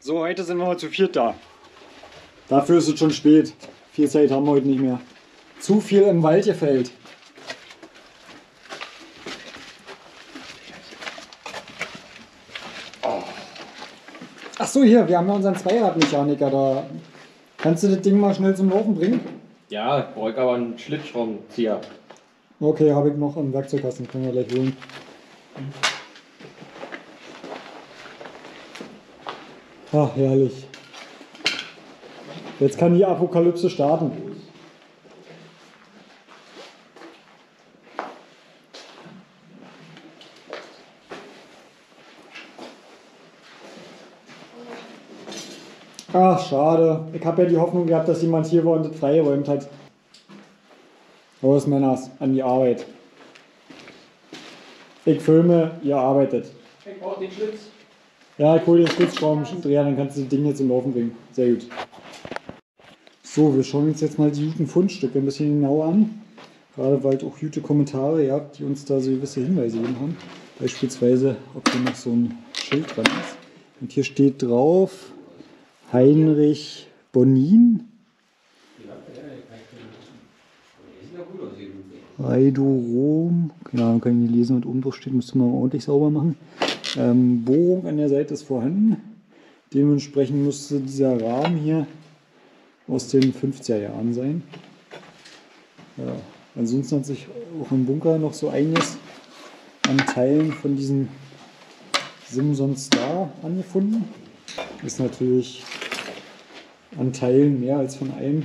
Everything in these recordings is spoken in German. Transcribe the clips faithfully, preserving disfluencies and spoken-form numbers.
So, heute sind wir mal zu viert da. Dafür ist es schon spät. Viel Zeit haben wir heute nicht mehr. Zu viel im Wald gefällt. Ach so, hier, wir haben ja unseren Zweiradmechaniker da. Kannst du das Ding mal schnell zum Laufen bringen? Ja, ich brauche aber einen Schlitzschraubenzieher. Okay, habe ich noch im Werkzeugkasten, können wir gleich holen. Ach, herrlich. Jetzt kann die Apokalypse starten. Ach, schade. Ich habe ja die Hoffnung gehabt, dass jemand hier war und das freigeräumt hat. Los, Männers, an die Arbeit. Ich filme, ihr arbeitet. Ich brauche den Schlitz. Ja, ich hole den Schlitzschraubendreher, dann kannst du das Ding jetzt zum Laufen bringen. Sehr gut. So, wir schauen uns jetzt mal die guten Fundstücke ein bisschen genauer an. Gerade weil auch gute Kommentare ihr habt, die uns da so gewisse Hinweise gegeben haben. Beispielsweise, ob hier noch so ein Schild dran ist. Und hier steht drauf Heinrich Bonin. Reidorom, keine Ahnung, kann ich nicht lesen, was oben drauf steht, müsste man ordentlich sauber machen. Ähm, Bohrung an der Seite ist vorhanden. Dementsprechend müsste dieser Rahmen hier aus den fünfziger Jahren sein. Ja, ansonsten hat sich auch im Bunker noch so einiges an Teilen von diesem Simson Star angefunden. Ist natürlich an Teilen mehr als von einem.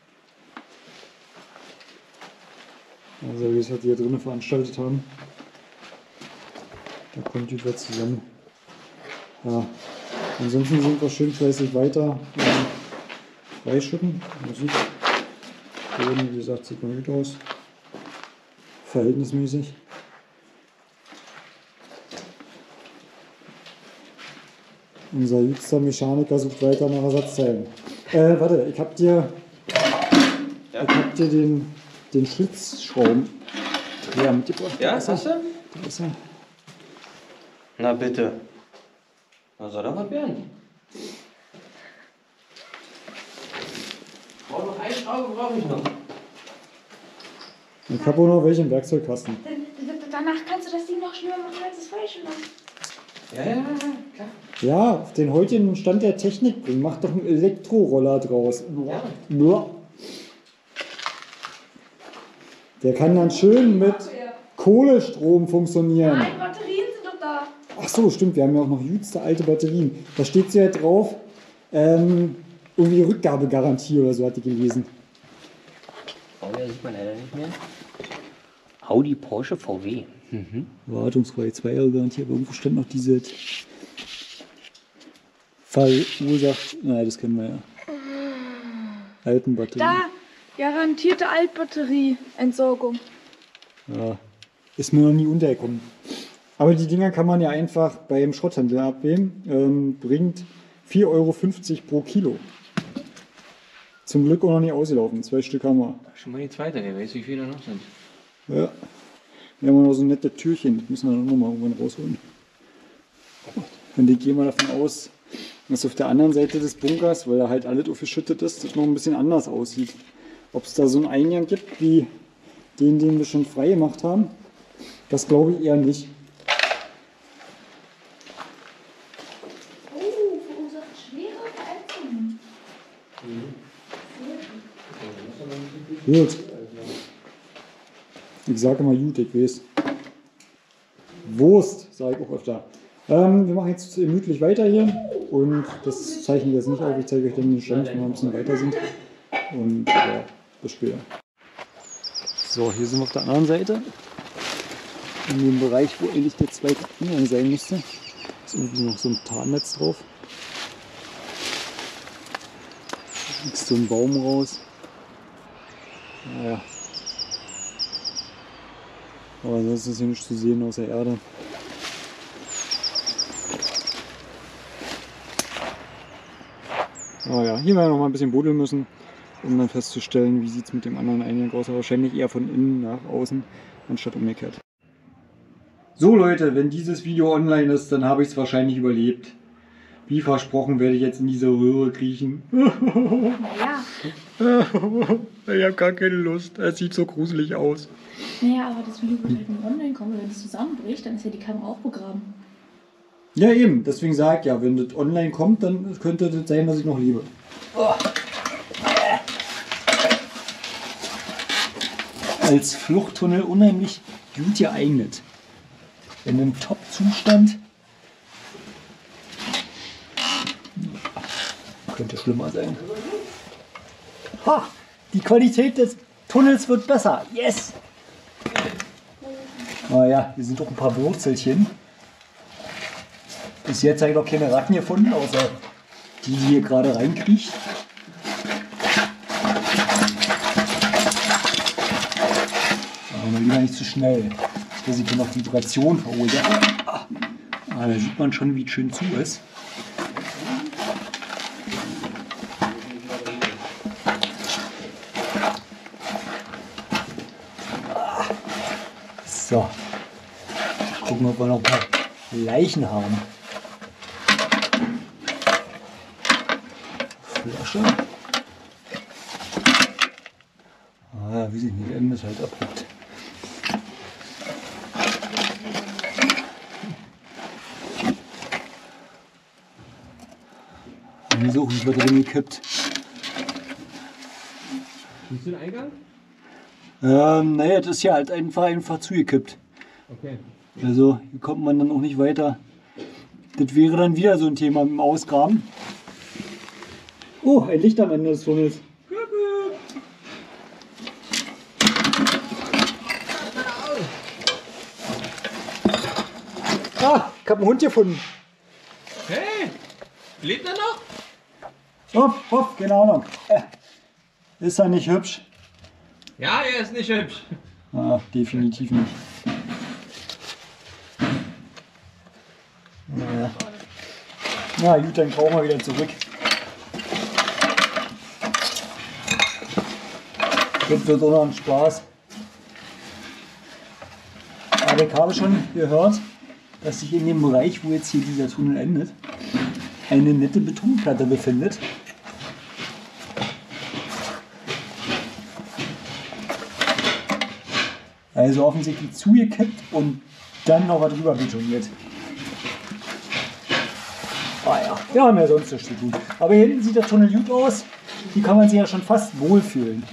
Also wie es halt hier drinnen veranstaltet haben. Da kommt die wieder zusammen. Ja. Ansonsten sind wir schön fleißig weiter ähm, freischütten. Musik. Boden, wie gesagt, sieht mal gut aus. Verhältnismäßig. Unser jüngster Mechaniker sucht weiter nach Ersatzteilen. Äh, warte, ich hab dir, ja. ich hab dir den, den Schlitzschrauben ja, mitgebracht. Ja, hast du? Da ist er. Na bitte. Was soll da was werden? Ich brauche noch eine Schraube, brauche ich noch. Ich habe auch noch welche im Werkzeugkasten. Danach kannst du das Ding noch schlimmer machen, als es vorher schon war. Ja, ja, klar. Ja, auf den heutigen Stand der Technik bringen. Mach doch einen Elektroroller draus. Ja. Der kann dann schön mit Kohlestrom funktionieren. Nein, Batterien sind doch da. Ach so, stimmt. Wir haben ja auch noch jüngste alte Batterien. Da steht ja drauf, ähm, irgendwie Rückgabegarantie oder so, hat die gelesen. Oh, ja, sieht man leider nicht mehr. Audi, Porsche, V W. Mhm. Wartungsfrei, zwei Jahre Garantie, aber irgendwo stand noch diese verursacht. Nein, das kennen wir ja. Alten Batterien. Da, garantierte Altbatterieentsorgung. Ja, ist mir noch nie untergekommen. Aber die Dinger kann man ja einfach beim Schrotthändler abnehmen. Ähm, bringt vier Euro fünfzig pro Kilo. Zum Glück auch noch nicht ausgelaufen. Zwei Stück haben wir. Schon mal die zweite, wer weiß, wie viele noch sind. Ja. Wir haben noch so ein nettes Türchen. Das müssen wir dann nochmal irgendwann rausholen. Und ich gehe mal davon aus, dass auf der anderen Seite des Bunkers, weil da halt alles aufgeschüttet ist, das noch ein bisschen anders aussieht. Ob es da so einen Eingang gibt, wie den, den wir schon frei gemacht haben, das glaube ich eher nicht. Oh, verursacht schwere Verletzungen. Gut. Ich sage immer gut, ich weiß. Wurst, sage ich auch öfter. Ähm, wir machen jetzt gemütlich weiter hier. Und das zeichne ich jetzt nicht auf. Ich zeige euch dann den Stand, wenn wir ein bisschen weiter sind. Und ja, bis später. So, hier sind wir auf der anderen Seite. In dem Bereich, wo eigentlich der zweite Eingang sein müsste. Ist irgendwie noch so ein Tarnnetz drauf. Da wächst so ein Baum raus. Naja. Aber sonst ist hier nichts zu sehen außer Erde. Aber ja, hier werden wir noch mal ein bisschen buddeln müssen, um dann festzustellen, wie sieht es mit dem anderen Eingang aus. Wahrscheinlich eher von innen nach außen, anstatt umgekehrt. So Leute, wenn dieses Video online ist, dann habe ich es wahrscheinlich überlebt. Wie versprochen werde ich jetzt in diese Röhre kriechen. Naja. Ich habe gar keine Lust. Es sieht so gruselig aus. Naja, aber das Video wird halt nicht online kommen. Wenn es zusammenbricht, dann ist ja die Kamera auch begraben. Ja, eben. Deswegen sage ich ja, wenn das online kommt, dann könnte das sein, dass ich noch lebe. Oh. Als Fluchttunnel unheimlich gut geeignet. In einem Top-Zustand. Könnte schlimmer sein. Ha! Die Qualität des Tunnels wird besser. Yes! Naja, hier sind doch ein paar Wurzelchen. Bis jetzt habe ich noch keine Ratten gefunden, außer die, die hier gerade reinkriecht. Aber lieber nicht zu schnell, dass ich hier noch Vibration verursache. Ah, da sieht man schon, wie es schön zu ist. So, gucken, ob wir noch ein paar Leichen haben. Flasche. Ah, ja, wie sich nicht Ende ist halt abrupt. Wieso ist da drin gekippt? Siehst du den Eingang? Ähm, naja, das ist ja halt einfach, einfach zugekippt. Okay. Also hier kommt man dann auch nicht weiter. Das wäre dann wieder so ein Thema mit dem Ausgraben. Oh, ein Licht am Ende des Tunnels. Ah, ich habe einen Hund gefunden. Hey! Lebt er noch? Hopp, hopp, keine Ahnung. Äh, ist er nicht hübsch? Ja, er ist nicht hübsch. Ah, definitiv nicht. Naja. Na gut, dann brauchen wir wieder zurück. Das wird auch noch ein Spaß. Aber ich habe schon gehört, dass sich in dem Bereich, wo jetzt hier dieser Tunnel endet, eine nette Betonplatte befindet. Also offensichtlich zugekippt und dann noch was drüber betoniert. Ah ja, wir haben ja sonst nichts zu tun. Aber hier hinten sieht der Tunnel gut aus. Hier kann man sich ja schon fast wohlfühlen.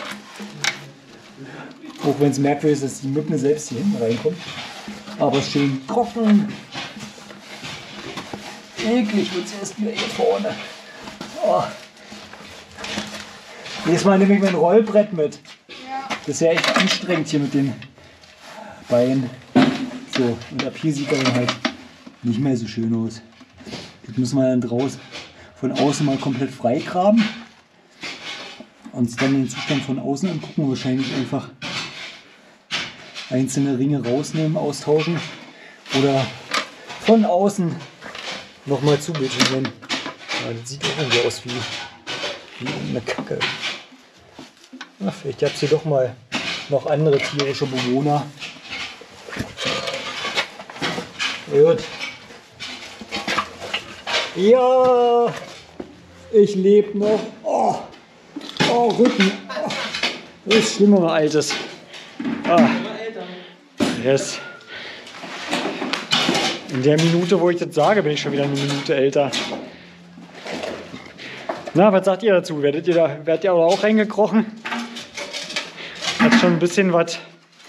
Auch wenn es merkwürdig ist, dass die Mücken selbst hier hinten reinkommen. Aber schön trocken. Eklig wird es erst wieder hier vorne. Oh. Nächstes Mal nehme ich mein Rollbrett mit. Das ist ja echt anstrengend hier mit den Beinen. So, und ab hier sieht er dann halt nicht mehr so schön aus. Das müssen wir dann draußen von außen mal komplett freigraben. Uns dann den Zustand von außen angucken. Wahrscheinlich einfach einzelne Ringe rausnehmen, austauschen. Oder von außen nochmal zubetonieren. Ja, das sieht auch irgendwie aus wie, wie eine Kacke. Ach, vielleicht gab es hier doch mal noch andere tierische Bewohner. Gut. Ja, ich lebe noch. Oh, oh Rücken. Oh, das ist schlimmer, mein Altes. Ah. Yes. In der Minute, wo ich das sage, bin ich schon wieder eine Minute älter. Na, was sagt ihr dazu? Werdet ihr da, werdet ihr auch reingekrochen? Hat schon ein bisschen was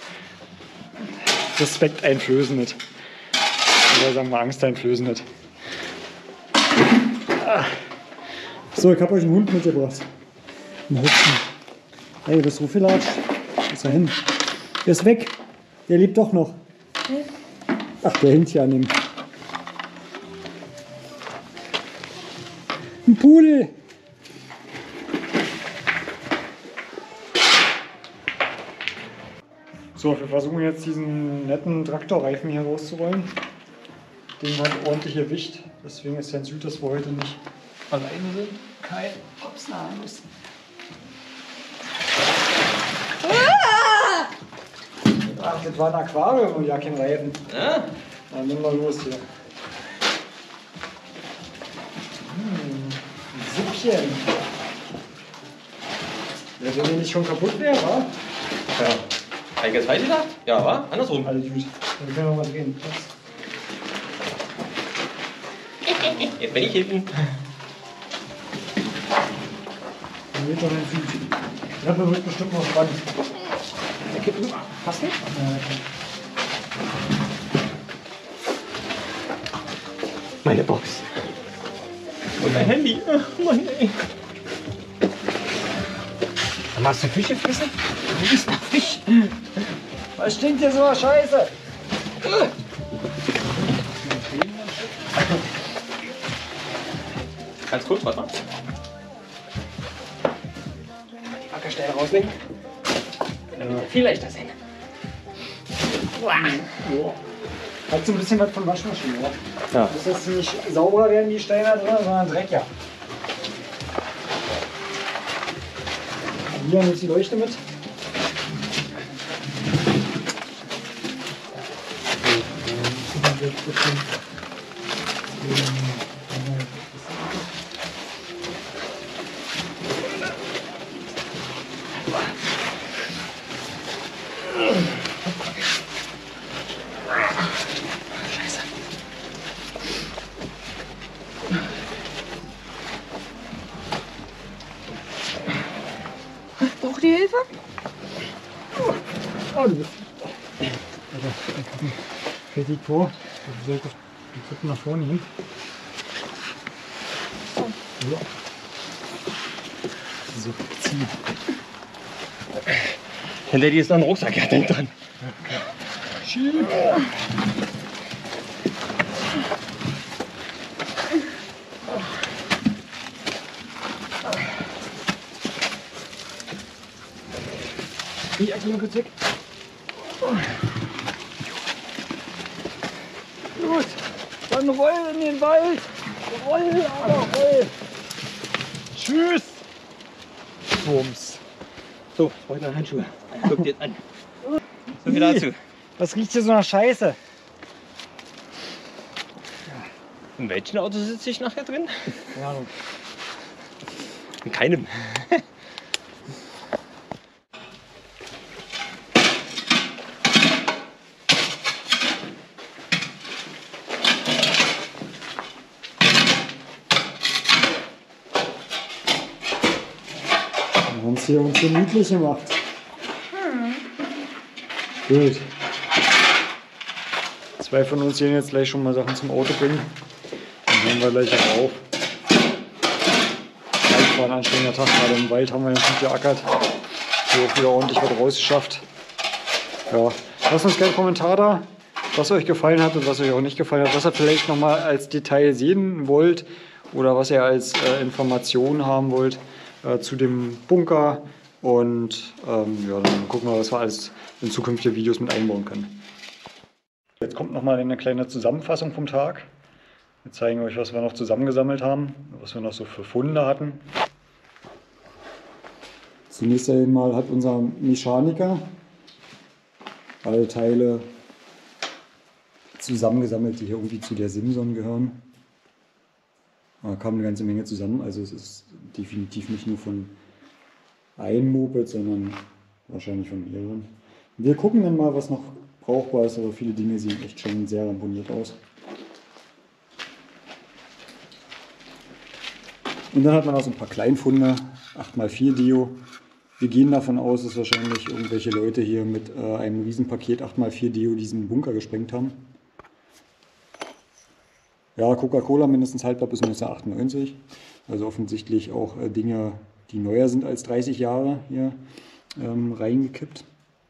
Respekteinflößendes. Oder sagen wir Angsteinflößendes. Ah. So, ich habe euch einen Hund mitgebracht. Einen Hüpfen. Hey, das ist Rufilatsch. Wo ist er hin? Der ist weg. Der lebt doch noch. Ach, der hängt hier an dem. Ein Pudel. So, wir versuchen jetzt diesen netten Traktorreifen hier rauszurollen. Den hat ordentlich Gewicht. Deswegen ist ganz gut, dass wir heute nicht alleine sind. Kein Obstnahmes. Ach, das war ein Aquarium und ja kein Reifen. Ja? Dann nimm mal los hier. hier hin? Ja, wenn die nicht schon kaputt wäre, wa? Ja. Eigentlich falsch gedacht? Ja, wa? Andersrum. Alles gut. Dann können wir mal drehen. Jetzt bin ich hinten. Dann wird doch nicht viel. Die Treppe wird bestimmt noch spannend. Der kippt rüber. Passt nicht? Ja, okay. Meine Box. Und mein Handy. Oh Mann, ey. Hast du Fisch gefressen? Du bist nach Fisch. Was stinkt hier so nach Scheiße? Ganz kurz, warte mal. Die Wackersteine rausnehmen. Ja. Viel leichter sein. Hat so ein bisschen was von Waschmaschine, oder? Ja. Das ist nicht sauberer werden die Steine drin, sondern Dreck, ja. Hier nimmt die Leuchte mit. Braucht ihr Hilfe? Oh, du bist. Richtig vor. Du solltest die Kuppen nach vorne hin. Ja. So, ziehen. Hinter dir ist noch ein Rucksack, ja, denk dran. Schieben. Die Ecke noch weg. Gut, dann roll in den Wald. Roll, aber roll. Tschüss. Bums. So, heute noch Handschuhe. Guck dir jetzt an. So viel dazu. Was riecht hier so nach Scheiße? In welchem Auto sitze ich nachher drin? Keine Ahnung. In keinem. Wir haben es hier uns gemütlich gemacht. Gut. Zwei von uns gehen jetzt gleich schon mal Sachen zum Auto bringen. Dann hören wir gleich auch auf. Das war ein anstrengender Tag, gerade im Wald haben wir jetzt nicht geackert. Hier auch wieder ordentlich was rausgeschafft. Ja, lasst uns gerne einen Kommentar da, was euch gefallen hat und was euch auch nicht gefallen hat. Was ihr vielleicht nochmal als Detail sehen wollt oder was ihr als äh, Information haben wollt äh, zu dem Bunker. Und ähm, ja, dann gucken wir, was wir alles in zukünftige Videos mit einbauen können. Jetzt kommt nochmal eine kleine Zusammenfassung vom Tag. Wir zeigen euch, was wir noch zusammengesammelt haben, was wir noch so für Funde hatten. Zunächst einmal hat unser Mechaniker alle Teile zusammengesammelt, die hier irgendwie zu der Simson gehören. Da kam eine ganze Menge zusammen, also es ist definitiv nicht nur von einem Moped, sondern wahrscheinlich von mehreren. Wir gucken dann mal, was noch brauchbar ist, aber viele Dinge sehen echt schon sehr ramponiert aus. Und dann hat man auch so ein paar Kleinfunde, acht mal vier Deo. Wir gehen davon aus, dass wahrscheinlich irgendwelche Leute hier mit äh, einem Riesenpaket acht mal vier Deo diesen Bunker gesprengt haben. Ja, Coca-Cola mindestens haltbar bis neunzehnhundertachtundneunzig. Also offensichtlich auch äh, Dinge, die neuer sind als dreißig Jahre hier ähm, reingekippt.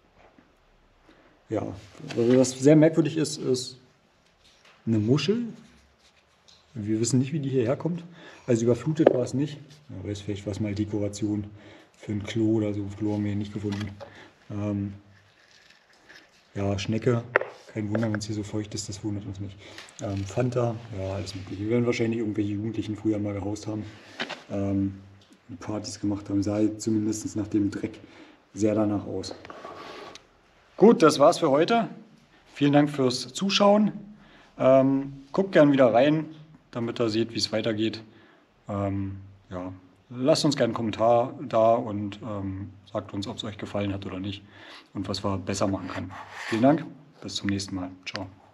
Ja, also was sehr merkwürdig ist, ist eine Muschel. Wir wissen nicht, wie die hierher kommt. Also überflutet war es nicht. Ja, weiß vielleicht was mal Dekoration für ein Klo oder so. Klo haben wir hier nicht gefunden. Ähm, ja, Schnecke. Kein Wunder, wenn es hier so feucht ist, das wundert uns nicht. Ähm, Fanta, ja, alles mögliche. Wir werden wahrscheinlich irgendwelche Jugendlichen früher mal gehaust haben. Ähm, Partys gemacht haben, sah zumindest nach dem Dreck sehr danach aus. Gut, das war's für heute. Vielen Dank fürs Zuschauen. Ähm, guckt gern wieder rein, damit ihr seht, wie es weitergeht. Ähm, ja, lasst uns gerne einen Kommentar da und ähm, sagt uns, ob es euch gefallen hat oder nicht und was wir besser machen können. Vielen Dank, bis zum nächsten Mal. Ciao.